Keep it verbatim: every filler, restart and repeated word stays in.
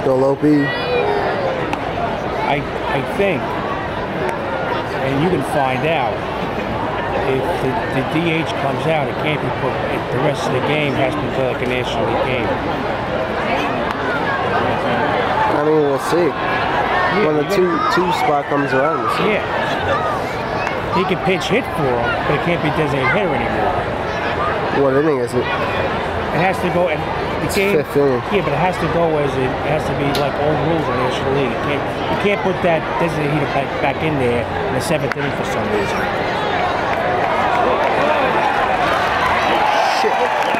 Dolopi. I I think, and you can find out, if the, the D H comes out, it can't be put, if the rest of the game has to be played like a National League game. I mean, we'll see. Yeah, when the two two spot comes around, we'll see. Yeah. He can pitch hit for him, but it can't be designated hitter anymore. What inning is it? It has to go, and the It's game, fifth inning. yeah, but it has to go as it, it has to be like old rules in the National League. You can't, you can't put that designated hitter back, back in there in the seventh inning for some reason. Shit.